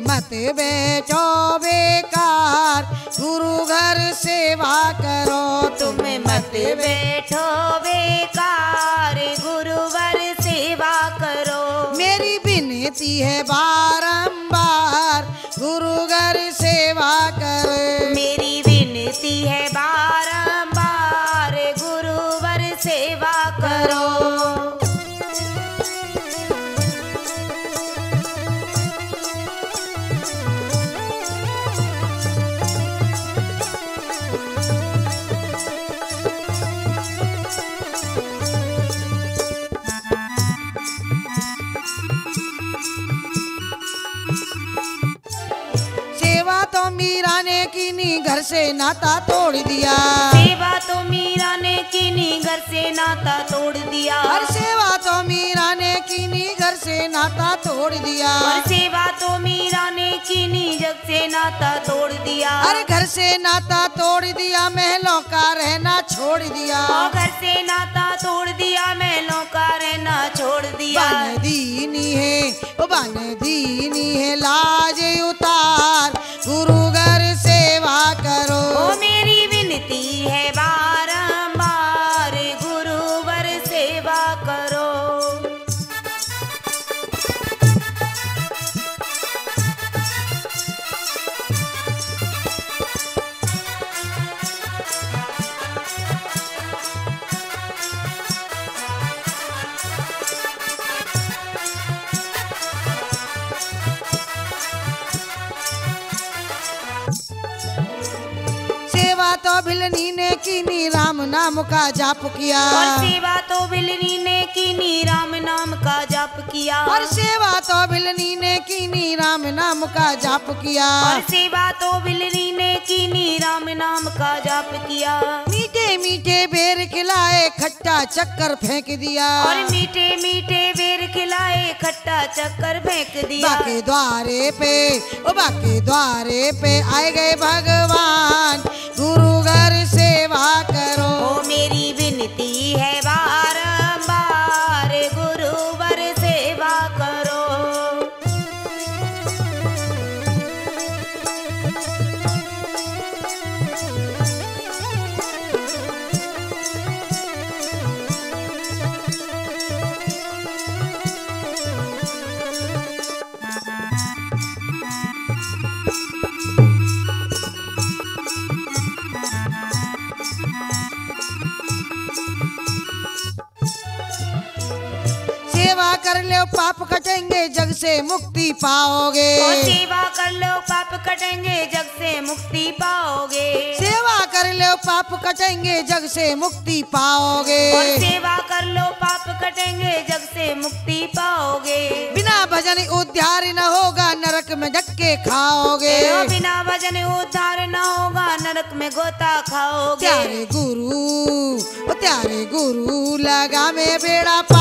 मत बैठो बेकार, गुरु घर सेवा करो। तुम मत बैठो बेकार, गुरुवर सेवा करो। मेरी विनती है बारंबार, गुरु घर सेवा कर। मेरी विनती है बारंबार, गुरुवर सेवा करो। सेवा तो मीरा ने कीनी, घर से नाता तोड़ दिया। सेवा तो मीरा ने कीनी, घर से नाता तोड़ दिया। हर सेवा तो मीरा ने कीनी, घर से नाता तोड़ दिया। और सेवा तो मीरा ने कीनी, जग से नाता तोड़ दिया। हर घर से नाता तोड़ दिया, महलों का रहना छोड़ दिया। और घर से नाता तोड़ दिया, महलों का रहना छोड़ दिया। बन दीनी है, ओ बन दीनी है, लाज उतार, गुरु घर सेवा करो। ओ मेरी विनती है बारंबार, गुरुवर सेवा करो। सेवा तो भिलनी ने कीनी, राम नाम का जाप किया। और सेवा तो बिलनी ने कीनी, राम नाम का जाप किया। और सेवा तो भिलनी ने कीनी, राम नाम का जाप किया। और सेवा तो बिलनी ने कीनी, राम नाम का जाप किया। मीठे मीठे बेर खिलाए, खट्टा चक्कर फेंक दिया। और मीठे मीठे बेर खिलाए, खट्टा चक्कर फेंक दिया। बाके द्वारे पे, ओ बाके द्वारे पे आए गए भगवान, गुरु घर सेवा करो। ओ मेरी विनती है बारंबार, गुरुवर सेवा करो। सेवा कर लो पाप कटेंगे, जग से मुक्ति पाओगे। और सेवा कर लो पाप कटेंगे, जग से मुक्ति पाओगे। सेवा कर लो पाप कटेंगे, जग से मुक्ति पाओगे। और सेवा कर लो पाप कटेंगे, जग से मुक्ति पाओगे। बिना भजन उद्धार न होगा, नरक में धक्के खाओगे। बिना भजन उद्धार न होगा, नरक में गोता खाओगे। त्यारे गुरु, ओ त्यारे गुरु लगा में बेड़ा